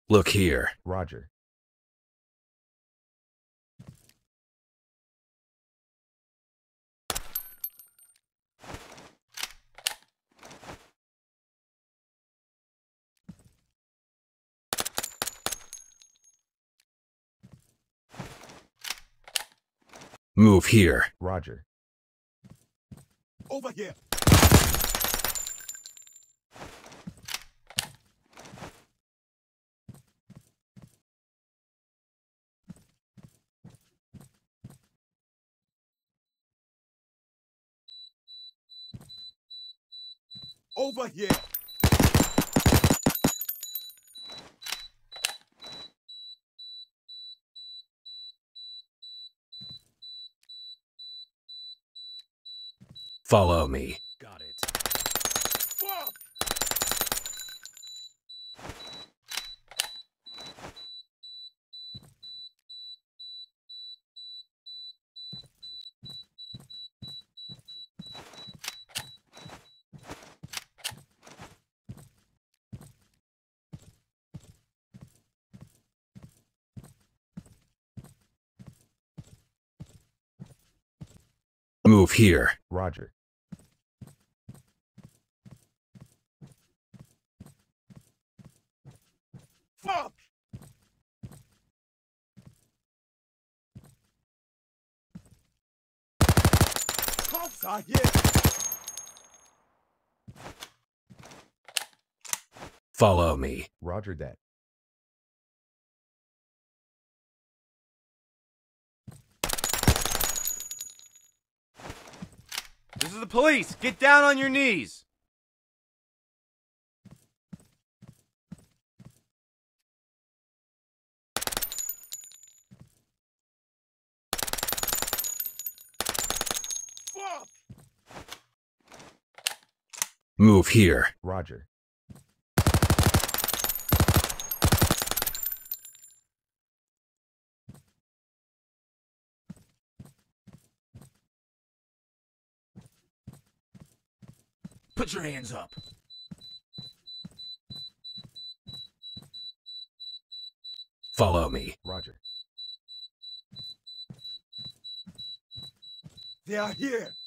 Look here. Roger. Move here. Roger. Over here. Over here. Follow me. Got it. Fuck! Move here. Roger. Fuck! Cops are here. Follow me. Roger that. This is the police! Get down on your knees! Fuck! Move here. Roger. Put your hands up. Follow me. Roger. They are here.